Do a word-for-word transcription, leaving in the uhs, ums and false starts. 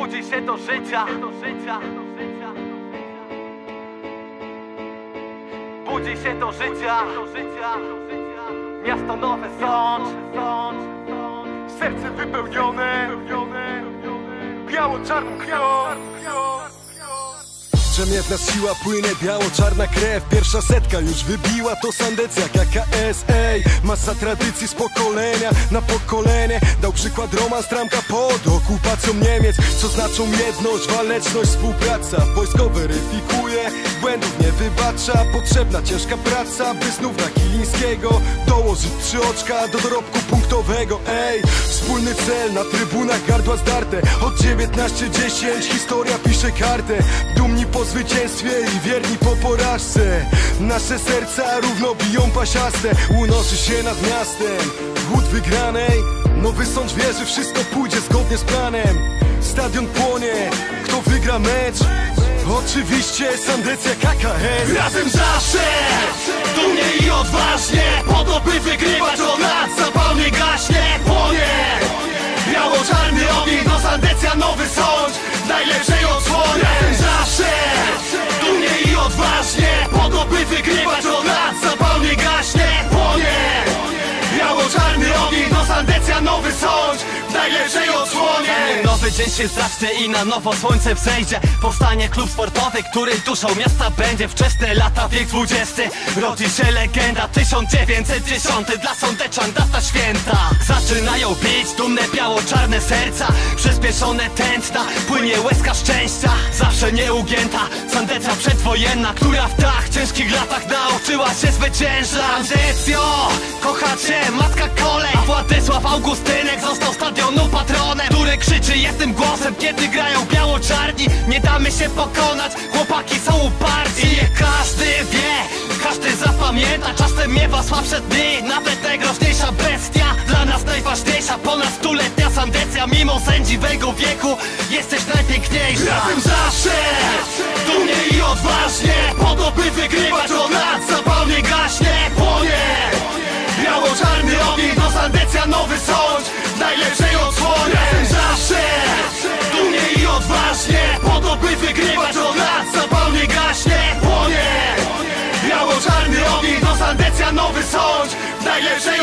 Budzi się do życia. Budzi się do życia. Miasto Nowy Sącz. Serce wypełnione biało-czarną krwią. Przemiewna siła płynie, biało-czarna krew. Pierwsza setka już wybiła, to Sandecja K K S. Ej, masa tradycji z pokolenia na pokolenie. Dał przykład Roman Stramka pod okupacją Niemiec. Co znaczą jedność, waleczność, współpraca. Wojsko weryfikuje, błędów nie wybacza. Potrzebna ciężka praca, by znów na Kilińskiego dołożyć trzy oczka do dorobku punktowego. Ej, wspólny cel, na trybunach gardła zdarte. Od dziewiętnaście dziesięć historia pisze kartę. Dumni po zwycięstwie i wierni po porażce. Nasze serca równo biją pasiaste. Unosi się nad miastem głód wygranej. Nowy Sącz wie, że wszystko pójdzie zgodnie z planem. Stadion płonie, kto wygra mecz? Oczywiście Sandecja K K S. Razem zawsze, dumnie i odważnie, po to by wygrywać, od lat zapalnie gaśnie, płonie. Biało-czarny ogień, to Sandecja Nowy Sącz w najlepszej odsłonie. Razem zawsze, dumnie i odważnie, po to by wygrywać, od lat zapalnie gaśnie, płonie. Biało-czarny ogień, to Sandecja Nowy Sącz w najlepszej odsłonie. Nowy dzień się zacznie i na nowo słońce wzejdzie. Powstanie klub sportowy, który duszą miasta będzie. Wczesne lata, wiek dwudziesty, rodzi się legenda. Tysiąc dziewięćset dziesiąty, dla sądeczan data święta. Zaczynają bić dumne biało-czarne serca. Przyspieszone tętna, płynie łezka szczęścia. Zawsze nieugięta Sandecja przedwojenna, która w tak ciężkich latach nauczyła się zwyciężać. Sandecjo, kocha cię matka kolej, a Władysław Augustynek został stadionu patronem, który krzyczy jestem głosem, kiedy grają biało-czarni. Nie damy się pokonać, chłopaki są uparci. I niech każdy wie, każdy zapamięta, czasem miewa słabsze dni. Nawet najgroźniejsza bestia, dla nas najważniejsza. Ponad stuletnia Sandecja, mimo sędziwego wieku jesteś najpiękniejsza. Razem zawsze, dumnie i odważnie, po to by wygrywać, od lat zapalnie gaśnie, płonie. Biało-czarny ogień, to Sandecja Nowy Sącz w najlepszej odsłonie. Razem zawsze, dumnie i odważnie, po to by wygrywać, od lat zapalnie gaśnie, płonie. Biało-czarny ogień, to Sandecja Nowy Sącz w najlepszej